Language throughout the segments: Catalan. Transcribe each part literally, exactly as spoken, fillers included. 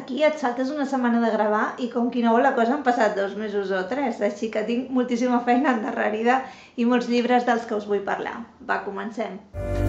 aquí et saltes una setmana de gravar i com qui no vol la cosa han passat dos mesos o tres, així que tinc moltíssima feina endarrerida i molts llibres dels que us vull parlar. Va, comencem!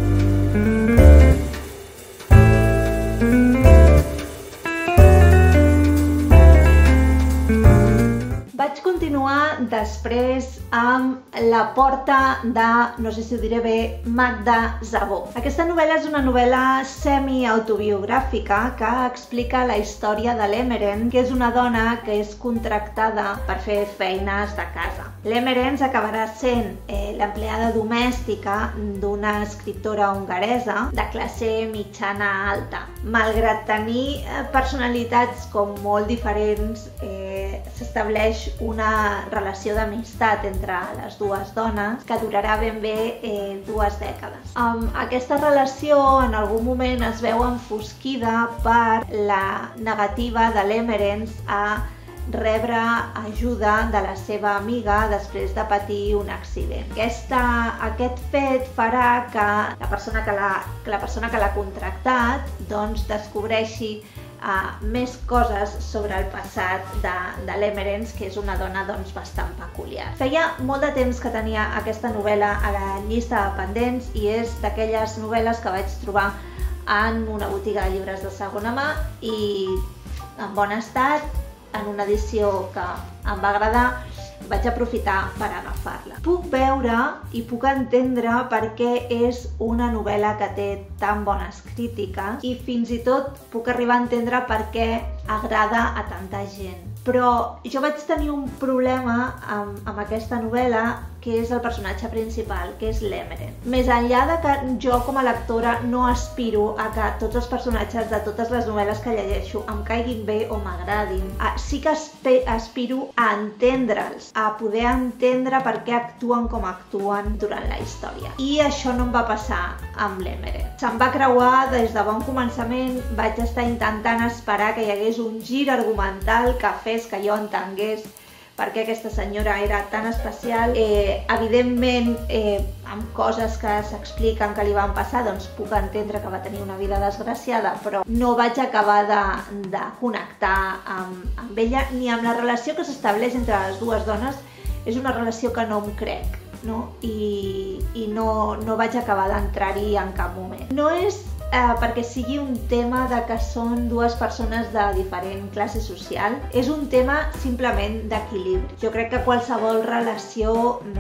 Vaig continuar després amb La porta de, no sé si ho diré bé, Magda Szabó. Aquesta novel·la és una novel·la semi-autobiogràfica que explica la història de l'Emeren, que és una dona que és contractada per fer feines de casa. L'Emeren acabarà sent eh, l'empleada domèstica d'una escriptora hongaresa de classe mitjana alta. Malgrat tenir eh, personalitats com molt diferents, eh, s'estableix una relació d'amistat entre les dues dones que durarà ben bé eh, dues dècades. Um, aquesta relació en algun moment es veu enfosquida per la negativa de l'Emeren a rebre ajuda de la seva amiga després de patir un accident. Aquesta, aquest fet farà que la persona que l'ha que la persona que l'ha contractat doncs, descobreixi Uh, més coses sobre el passat de, de l'Emeren, que és una dona doncs, bastant peculiar. Feia molt de temps que tenia aquesta novel·la a la llista de pendents i és d'aquelles novel·les que vaig trobar en una botiga de llibres de segona mà i en bon estat, en una edició que em va agradar, vaig aprofitar per agafar-la. Puc veure i puc entendre per què és una novel·la que té tan bones crítiques i fins i tot puc arribar a entendre per què agrada a tanta gent. Però jo vaig tenir un problema amb, amb aquesta novel·la, que és el personatge principal, que és l'Emeren. Més enllà de que jo com a lectora no aspiro a que tots els personatges de totes les novel·les que llegeixo em caiguin bé o m'agradin, sí que aspiro a entendre'ls, a poder entendre per què actuen com actuen durant la història. I això no em va passar amb l'Emeren. Se'm va creuar des de bon començament, vaig estar intentant esperar que hi hagués un gir argumental que fes que jo entengués per què aquesta senyora era tan especial. Eh, evidentment, eh, amb coses que s'expliquen que li van passar, doncs puc entendre que va tenir una vida desgraciada, però no vaig acabar de, de connectar amb, amb ella, ni amb la relació que s'estableix entre les dues dones. És una relació que no em crec, no? I, i no, no vaig acabar d'entrar-hi en cap moment. No és Eh, perquè sigui un tema de que són dues persones de diferent classe social, és un tema simplement d'equilibri. Jo crec que qualsevol relació,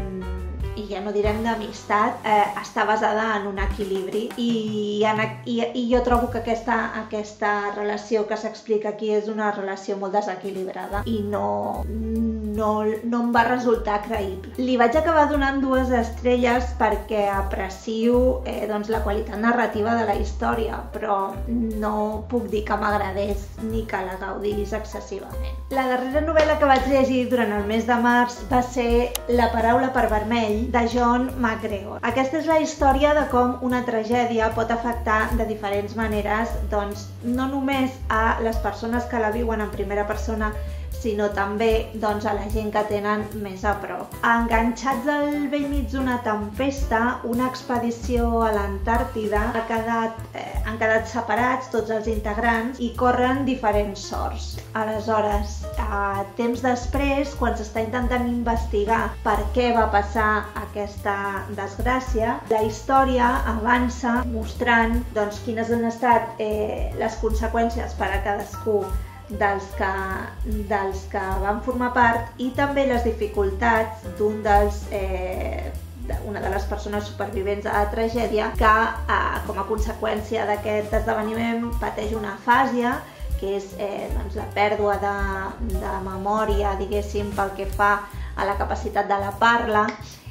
i ja no direm d'amistat, eh, està basada en un equilibri i, en, i, i jo trobo que aquesta, aquesta relació que s'explica aquí és una relació molt desequilibrada i no, no, no em va resultar creïble. Li vaig acabar donant dues estrelles perquè aprecio eh, doncs, la qualitat narrativa de la història, però no puc dir que m'agradés ni que la gaudís excessivament. La darrera novel·la que vaig llegir durant el mes de març va ser La paraula per vermell, de John McGregor. Aquesta és la història de com una tragèdia pot afectar de diferents maneres, doncs, no només a les persones que la viuen en primera persona, sinó també doncs, a la gent que tenen més a prop. Enganxats al bell mig d'una tempesta, una expedició a l'Antàrtida ha quedat, eh, han quedat separats tots els integrants i corren diferents sorts. Aleshores, eh, temps després, quan s'està intentant investigar per què va passar aquesta desgràcia, la història avança mostrant doncs, quines han estat eh, les conseqüències per a cadascú dels que, dels que van formar part i també les dificultats d'un dels, eh, una de les persones supervivents de la tragèdia que eh, com a conseqüència d'aquest esdeveniment pateix una afàsia, que és eh, doncs, la pèrdua de, de memòria, diguéssim, pel que fa a la capacitat de la parla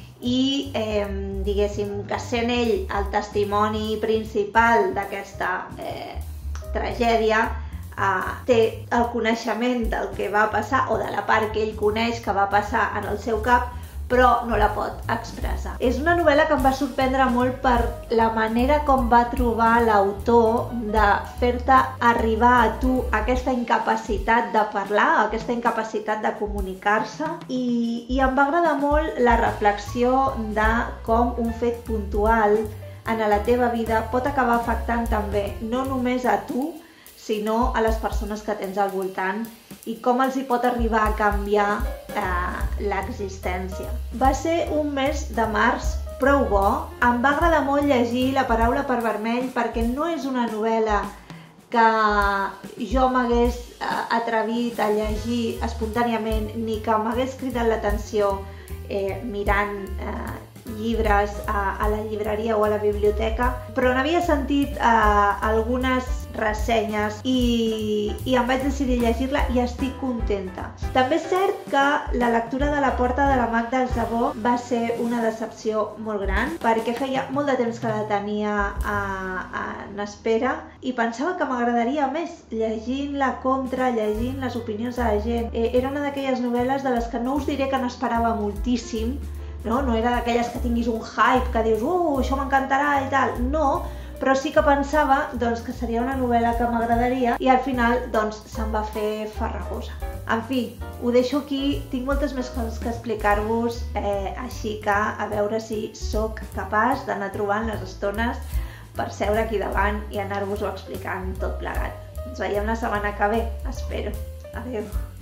i eh, diguéssim que sent ell el testimoni principal d'aquesta eh, tragèdia, Uh, té el coneixement del que va passar o de la part que ell coneix que va passar en el seu cap, però no la pot expressar. És una novel·la que em va sorprendre molt per la manera com va trobar l'autor de fer-te arribar a tu aquesta incapacitat de parlar, aquesta incapacitat de comunicar-se i, i em va agradar molt la reflexió de com un fet puntual en la teva vida pot acabar afectant també no només a tu, sinó a les persones que tens al voltant i com els hi pot arribar a canviar eh, l'existència. Va ser un mes de març prou bo. Em va agradar molt llegir La paraula per vermell perquè no és una novel·la que jo m'hagués atrevit a llegir espontàniament ni que m'hagués cridat l'atenció eh, mirant eh, llibres a, a la llibreria o a la biblioteca, però n'havia sentit eh, algunes ressenyes i, i em vaig decidir llegir-la i estic contenta. També és cert que la lectura de La porta de la Magda Szabó va ser una decepció molt gran perquè feia molt de temps que la tenia a, a, en espera i pensava que m'agradaria més llegint la contra, llegint les opinions de la gent. Eh, era una d'aquelles novel·les de les que no us diré que n'esperava moltíssim, no? No era d'aquelles que tinguis un hype, que dius uh, això m'encantarà i tal, no, però sí que pensava doncs, que seria una novel·la que m'agradaria i al final doncs, se'm va fer farragosa. En fi, ho deixo aquí, tinc moltes més coses que explicar-vos, eh, així que a veure si sóc capaç d'anar trobant les estones per seure aquí davant i anar-vos-ho explicant tot plegat. Ens veiem la setmana que ve, espero. Adéu.